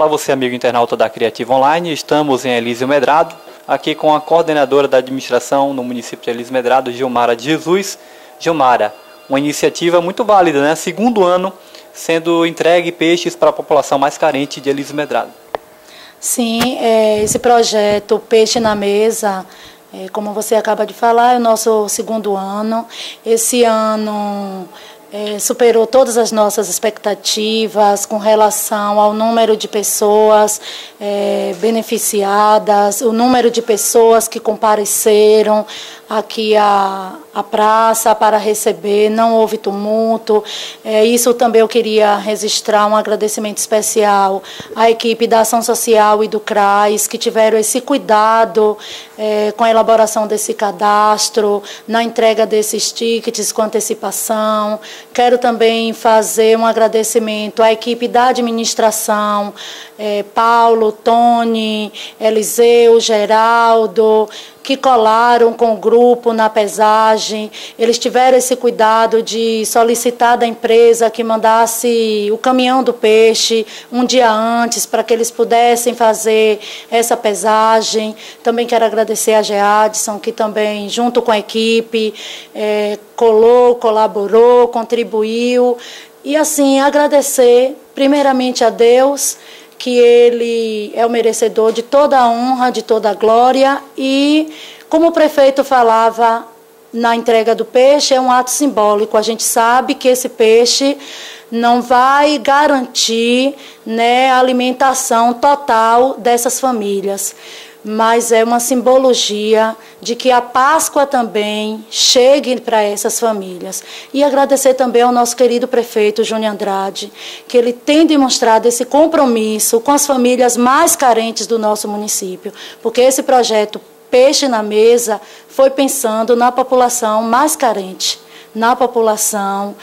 Olá, você amigo internauta da Criativa Online, estamos em Elísio Medrado, aqui com a coordenadora da administração no município de Elísio Medrado, Gilmara de Jesus. Gilmara, uma iniciativa muito válida, né? Segundo ano sendo entregue peixes para a população mais carente de Elísio Medrado. Sim, esse projeto Peixe na Mesa, como você acaba de falar, é o nosso segundo ano. Esse ano superou todas as nossas expectativas com relação ao número de pessoas beneficiadas, o número de pessoas que compareceram aqui à praça para receber, não houve tumulto. Isso também eu queria registrar um agradecimento especial à equipe da Ação Social e do CRAS, que tiveram esse cuidado com a elaboração desse cadastro, na entrega desses tickets com antecipação. Quero também fazer um agradecimento à equipe da administração, Paulo, Tony, Eliseu, Geraldo, que colaram com o grupo na pesagem. Eles tiveram esse cuidado de solicitar da empresa que mandasse o caminhão do peixe um dia antes, para que eles pudessem fazer essa pesagem. Também quero agradecer a Geadson, que também, junto com a equipe, colaborou, contribuiu. E assim, agradecer primeiramente a Deus, que Ele é o merecedor de toda a honra, de toda a glória. E, como o prefeito falava na entrega do peixe, é um ato simbólico. A gente sabe que esse peixe não vai garantir, né, a alimentação total dessas famílias, mas é uma simbologia de que a Páscoa também chegue para essas famílias. E agradecer também ao nosso querido prefeito Júnior Andrade, que ele tem demonstrado esse compromisso com as famílias mais carentes do nosso município, porque esse projeto Peixe na Mesa foi pensando na população mais carente, na população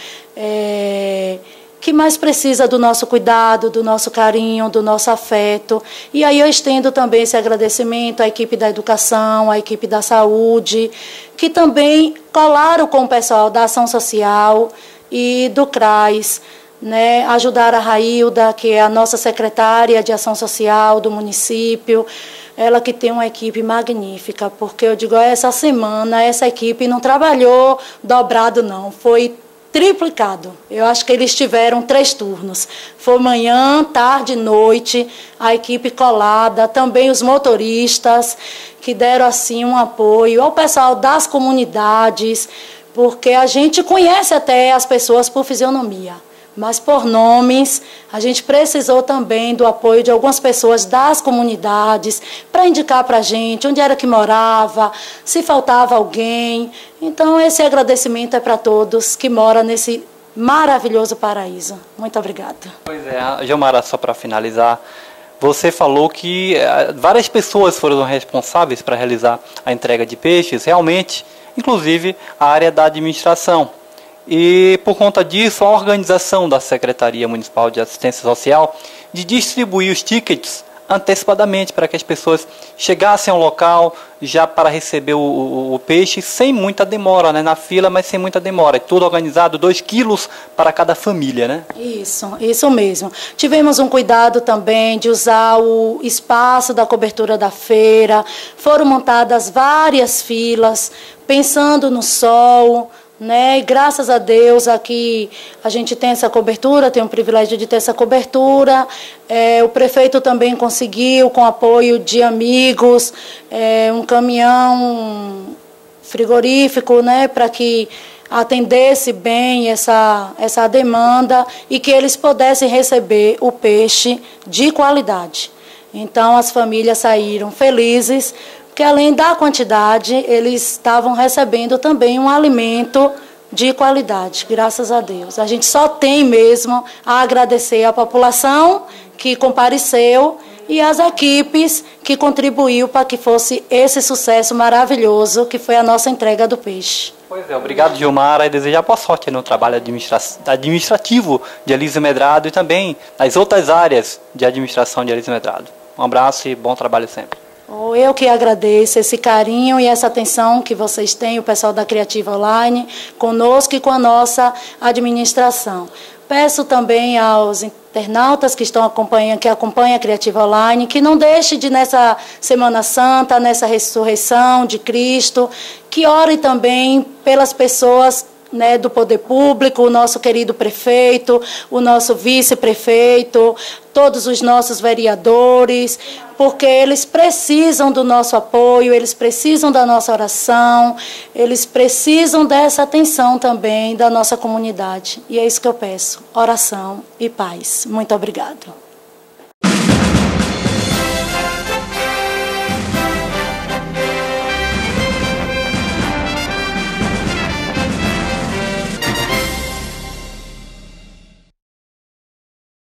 que mais precisa do nosso cuidado, do nosso carinho, do nosso afeto. E aí eu estendo também esse agradecimento à equipe da educação, à equipe da saúde, que também colaram com o pessoal da Ação Social e do CRAS, né, ajudar a Railda, que é a nossa secretária de Ação Social do município, ela que tem uma equipe magnífica, porque eu digo, essa semana essa equipe não trabalhou dobrado não, foi triplicado. Eu acho que eles tiveram 3 turnos. Foi manhã, tarde e noite, a equipe colada, também os motoristas que deram assim um apoio, ao pessoal das comunidades, porque a gente conhece até as pessoas por fisionomia, mas por nomes, a gente precisou também do apoio de algumas pessoas das comunidades para indicar para a gente onde era que morava, se faltava alguém. Então, esse agradecimento é para todos que moram nesse maravilhoso paraíso. Muito obrigada. Pois é, Gilmara, só para finalizar, você falou que várias pessoas foram responsáveis para realizar a entrega de peixes, realmente, inclusive a área da administração. E, por conta disso, a organização da Secretaria Municipal de Assistência Social de distribuir os tickets antecipadamente para que as pessoas chegassem ao local já para receber o peixe sem muita demora, né? Na fila, mas sem muita demora. É tudo organizado, 2 quilos para cada família, né? Isso mesmo. Tivemos um cuidado também de usar o espaço da cobertura da feira. Foram montadas várias filas, pensando no sol, né? E graças a Deus aqui a gente tem essa cobertura, tem o privilégio de ter essa cobertura. O prefeito também conseguiu, com apoio de amigos, um caminhão frigorífico, né, para que atendesse bem essa demanda e que eles pudessem receber o peixe de qualidade. Então as famílias saíram felizes, porque além da quantidade, eles estavam recebendo também um alimento de qualidade, graças a Deus. A gente só tem mesmo a agradecer à população que compareceu e às equipes que contribuiu para que fosse esse sucesso maravilhoso que foi a nossa entrega do peixe. Pois é, obrigado, Gilmara, e desejar boa sorte no trabalho administrativo de Elísio Medrado e também nas outras áreas de administração de Elísio Medrado. Um abraço e bom trabalho sempre. Eu que agradeço esse carinho e essa atenção que vocês têm, o pessoal da Criativa Online, conosco e com a nossa administração. Peço também aos internautas que acompanham a Criativa Online, que não deixe de, nessa Semana Santa, nessa ressurreição de Cristo, que ore também pelas pessoas, né, do poder público, o nosso querido prefeito, o nosso vice-prefeito, todos os nossos vereadores, porque eles precisam do nosso apoio, eles precisam da nossa oração, eles precisam dessa atenção também da nossa comunidade. E é isso que eu peço, oração e paz. Muito obrigada.